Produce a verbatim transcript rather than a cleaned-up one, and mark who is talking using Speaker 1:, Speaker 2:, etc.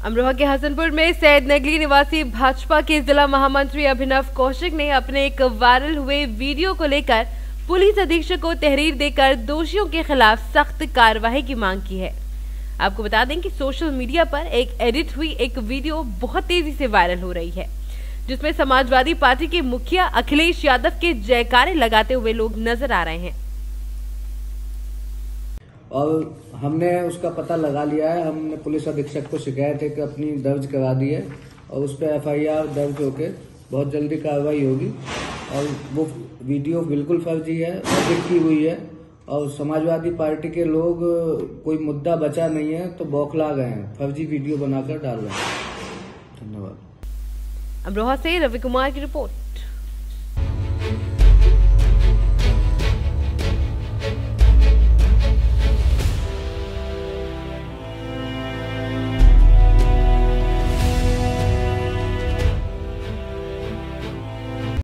Speaker 1: अमरोहा के हसनपुर में सैयद नगली निवासी भाजपा के जिला महामंत्री अभिनव कौशिक ने अपने एक वायरल हुए वीडियो को लेकर पुलिस अधीक्षक को तहरीर देकर दोषियों के खिलाफ सख्त कार्रवाई की मांग की है। आपको बता दें कि सोशल मीडिया पर एक एडिट हुई एक वीडियो बहुत तेजी से वायरल हो रही है, जिसमें समाजवादी पार्टी के मुखिया अखिलेश यादव के जयकारे लगाते हुए लोग नजर आ रहे हैं।
Speaker 2: और हमने उसका पता लगा लिया है। हमने पुलिस अधीक्षक को शिकायत एक अपनी दर्ज करा दी है और उस पर एफ आई आर दर्ज होके बहुत जल्दी कार्रवाई होगी। और वो वीडियो बिल्कुल फर्जी है, एडिट की हुई है और समाजवादी पार्टी के लोग, कोई मुद्दा बचा नहीं है तो बौखला गए हैं, फर्जी वीडियो बनाकर डाल रहे हैं। धन्यवाद।
Speaker 1: अमरोहा से रवि कुमार की रिपोर्ट।